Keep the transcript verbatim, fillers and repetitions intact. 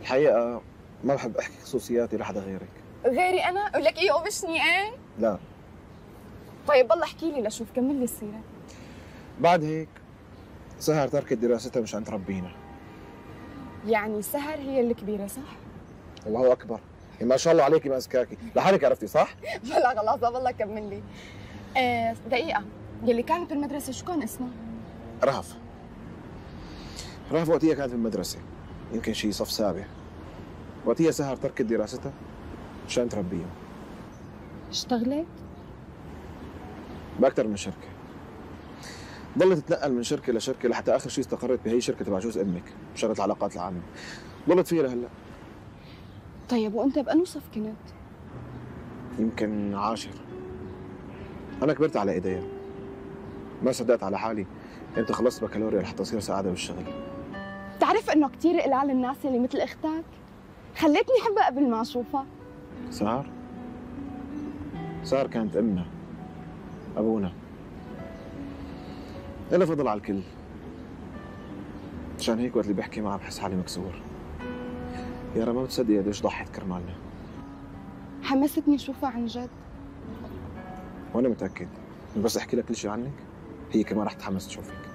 الحقيقة ما بحب احكي خصوصياتي لحدا غيرك. غيري انا؟ اقول لك ايه وبشني ايه؟ لا. طيب والله احكي لي لشوف، كمل لي السيرة. بعد هيك سهر تركت دراستها مشان تربينا. يعني سهر هي الكبيرة صح؟ الله اكبر، ما شاء الله عليكي ماسكاكي، لحالك عرفتي صح؟ بلا خلاص والله كمل لي. آه دقيقة، يلي كانت بالمدرسة شو كان اسمها؟ رهف. رهف وقتها كانت بالمدرسة، يمكن شي صف سابع. وقتها سهر تركت دراستها مشان تربيها. اشتغلت؟ بأكثر من شركة. ضلت تتنقل من شركة لشركة لحتى آخر شيء استقرت بهي الشركة تبع جوز أمك، بشغلة العلاقات العامة. ضلت فيها لهلا. طيب وأنت بأنو صف كنت؟ يمكن عاشر. أنا كبرت على إيديها. ما صدقت على حالي أنت خلصت بكالوريا لحتى أصير سعادة بالشغل. بتعرف إنه كثير قلال الناس اللي مثل أختك؟ خلتني أحبها قبل ما أشوفها. سهر؟ سهر كانت أمنا، أبونا. إلها فضل على الكل. عشان هيك وقت اللي بحكي معها بحس حالي مكسور. يارا ما بتصدقي قديش ضحت كرمالنا. حمستني أشوفها عن جد. وأنا متأكد بس أحكي لك كل شيء عنك هي كمان رح تحمس تشوفك.